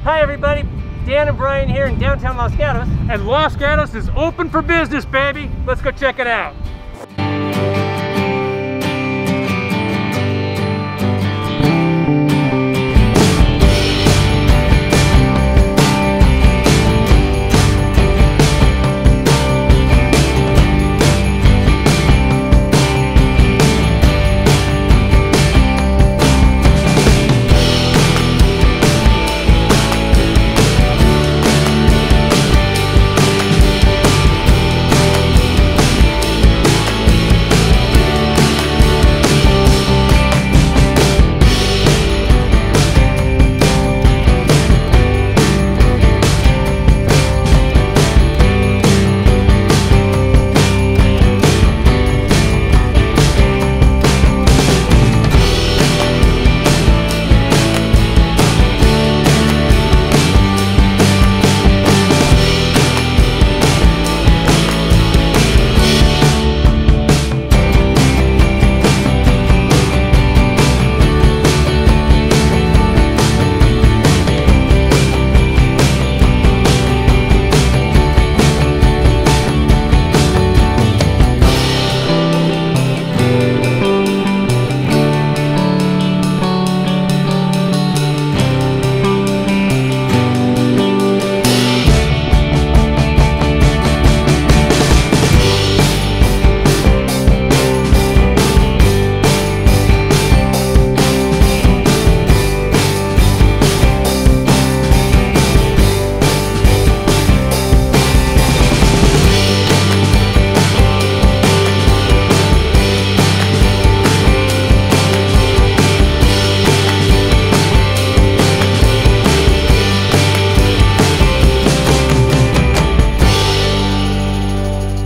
Hi everybody, Dan and Brian here in downtown Los Gatos. And Los Gatos is open for business, baby. Let's go check it out.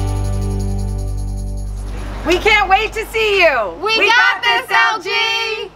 We can't wait to see you. We got this, LG!